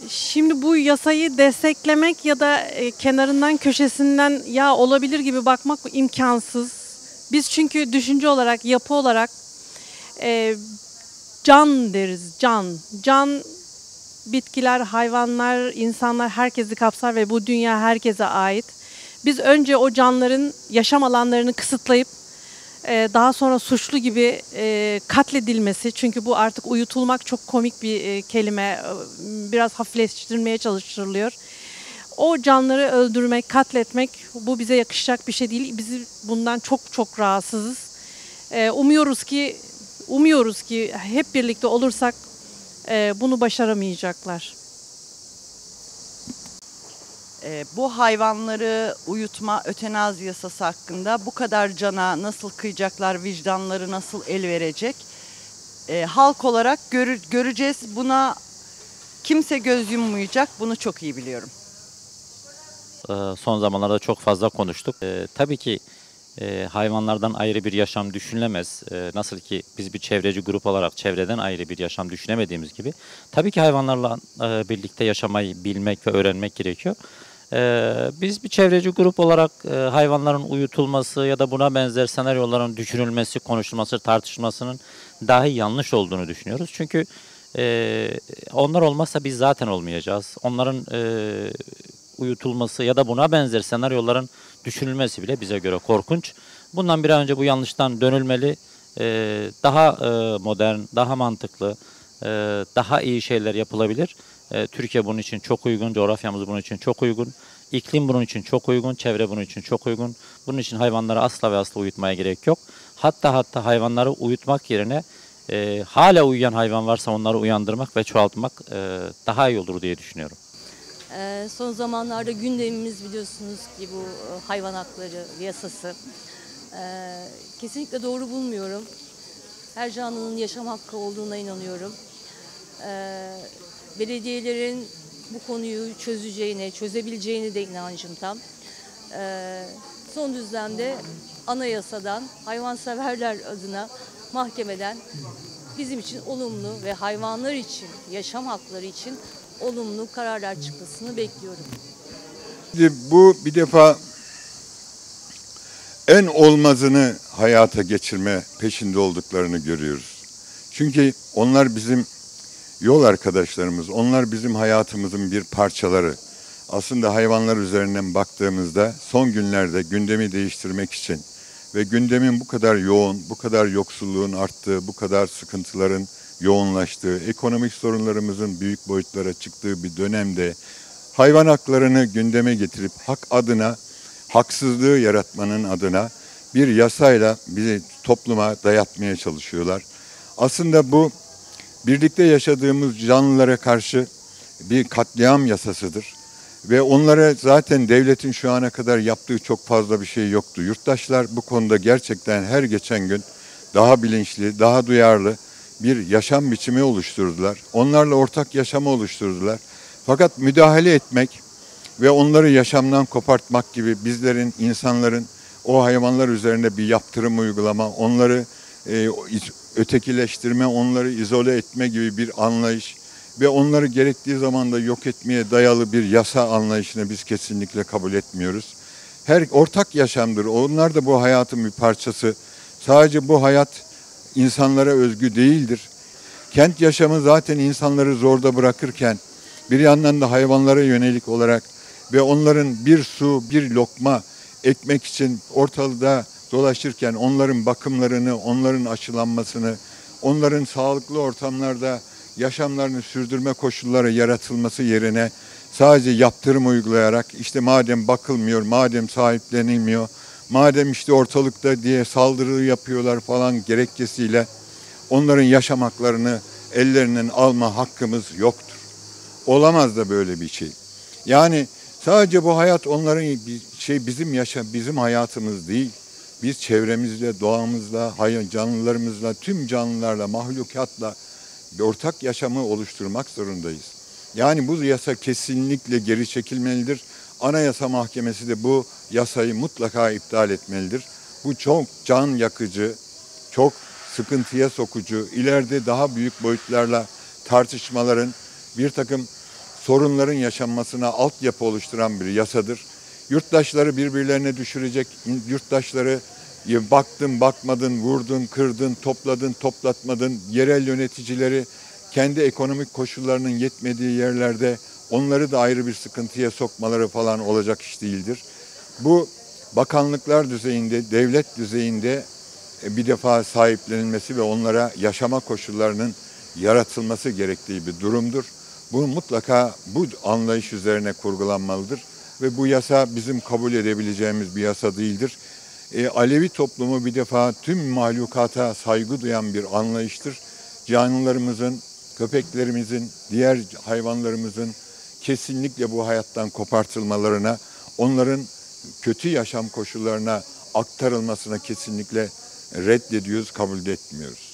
Şimdi bu yasayı desteklemek ya da kenarından köşesinden ya olabilir gibi bakmak imkansız. Biz çünkü düşünce olarak, yapı olarak e, can deriz, can. Can bitkiler, hayvanlar, insanlar herkesi kapsar ve bu dünya herkese ait. Biz önce o canların yaşam alanlarını kısıtlayıp daha sonra suçlu gibi katledilmesi, çünkü bu artık uyutulmak çok komik bir kelime, biraz hafifleştirilmeye çalışılıyor. O canları öldürmek, katletmek bu bize yakışacak bir şey değil. Biz bundan çok çok rahatsızız. Umuyoruz ki hep birlikte olursak bunu başaramayacaklar. Bu hayvanları uyutma ötenazi yasası hakkında bu kadar cana nasıl kıyacaklar, vicdanları nasıl el verecek? Halk olarak göreceğiz. Buna kimse göz yummayacak. Bunu çok iyi biliyorum. Son zamanlarda çok fazla konuştuk. Tabii ki hayvanlardan ayrı bir yaşam düşünülemez. Nasıl ki biz bir çevreci grup olarak çevreden ayrı bir yaşam düşünemediğimiz gibi. Tabii ki hayvanlarla birlikte yaşamayı bilmek ve öğrenmek gerekiyor. Biz bir çevreci grup olarak hayvanların uyutulması ya da buna benzer senaryoların düşünülmesi, konuşulması, tartışmasının dahi yanlış olduğunu düşünüyoruz. Çünkü onlar olmazsa biz zaten olmayacağız. Onların uyutulması ya da buna benzer senaryoların düşünülmesi bile bize göre korkunç. Bundan bir an önce bu yanlıştan dönülmeli. Daha modern, daha mantıklı, daha iyi şeyler yapılabilir. Türkiye bunun için çok uygun, coğrafyamız bunun için çok uygun, iklim bunun için çok uygun, çevre bunun için çok uygun. Bunun için hayvanları asla ve asla uyutmaya gerek yok. Hatta hayvanları uyutmak yerine hala uyuyan hayvan varsa onları uyandırmak ve çoğaltmak daha iyi olur diye düşünüyorum. Son zamanlarda gündemimiz biliyorsunuz ki bu hayvan hakları yasası. Kesinlikle doğru bulmuyorum. Her canlının yaşam hakkı olduğuna inanıyorum. Belediyelerin bu konuyu çözebileceğine de inancım tam. Son düzlemde anayasadan, hayvanseverler adına mahkemeden bizim için olumlu ve hayvanlar için, yaşam hakları için olumlu kararlar çıkmasını bekliyorum. Bu bir defa en olmazını hayata geçirme peşinde olduklarını görüyoruz. Çünkü onlar bizim yol arkadaşlarımız, onlar bizim hayatımızın bir parçaları. Aslında hayvanlar üzerinden baktığımızda son günlerde gündemi değiştirmek için ve gündemin bu kadar yoğun, bu kadar yoksulluğun arttığı, bu kadar sıkıntıların yoğunlaştığı, ekonomik sorunlarımızın büyük boyutlara çıktığı bir dönemde hayvan haklarını gündeme getirip hak adına, haksızlığı yaratmanın adına bir yasayla bizi topluma dayatmaya çalışıyorlar. Aslında bu birlikte yaşadığımız canlılara karşı bir katliam yasasıdır. Ve onlara zaten devletin şu ana kadar yaptığı çok fazla bir şey yoktu. Yurttaşlar bu konuda gerçekten her geçen gün daha bilinçli, daha duyarlı bir yaşam biçimi oluşturdular. Onlarla ortak yaşamı oluşturdular. Fakat müdahale etmek ve onları yaşamdan kopartmak gibi bizlerin, insanların o hayvanlar üzerine bir yaptırım uygulama, onları ötekileştirme, onları izole etme gibi bir anlayış ve onları gerektiği zaman da yok etmeye dayalı bir yasa anlayışını biz kesinlikle kabul etmiyoruz. Her ortak yaşamdır. Onlar da bu hayatın bir parçası. Sadece bu hayat insanlara özgü değildir. Kent yaşamı zaten insanları zorda bırakırken bir yandan da hayvanlara yönelik olarak ve onların bir su, bir lokma ekmek için ortalıkta dolaşırken onların bakımlarını, onların aşılanmasını, onların sağlıklı ortamlarda yaşamlarını sürdürme koşulları yaratılması yerine sadece yaptırım uygulayarak işte madem bakılmıyor, madem sahiplenilmiyor, madem işte ortalıkta diye saldırı yapıyorlar falan gerekçesiyle onların yaşam haklarını ellerinden alma hakkımız yoktur. Olamaz da böyle bir şey. Yani sadece bu hayat onların bizim hayatımız değil. Biz çevremizle, doğamızla, canlılarımızla, tüm canlılarla, mahlukatla bir ortak yaşamı oluşturmak zorundayız. Yani bu yasa kesinlikle geri çekilmelidir. Anayasa Mahkemesi de bu yasayı mutlaka iptal etmelidir. Bu çok can yakıcı, çok sıkıntıya sokucu, ileride daha büyük boyutlarla tartışmaların, bir takım sorunların yaşanmasına altyapı oluşturan bir yasadır. Yurttaşları birbirlerine düşürecek, yurttaşları baktın, bakmadın, vurdun, kırdın, topladın, toplatmadın, yerel yöneticileri kendi ekonomik koşullarının yetmediği yerlerde onları da ayrı bir sıkıntıya sokmaları falan olacak iş değildir. Bu bakanlıklar düzeyinde, devlet düzeyinde bir defa sahiplenilmesi ve onlara yaşama koşullarının yaratılması gerektiği bir durumdur. Bu mutlaka bu anlayış üzerine kurgulanmalıdır ve bu yasa bizim kabul edebileceğimiz bir yasa değildir. Alevi toplumu bir defa tüm mahlukata saygı duyan bir anlayıştır. Canlılarımızın, köpeklerimizin, diğer hayvanlarımızın kesinlikle bu hayattan kopartılmalarına, onların kötü yaşam koşullarına aktarılmasına kesinlikle reddediyoruz, kabul etmiyoruz.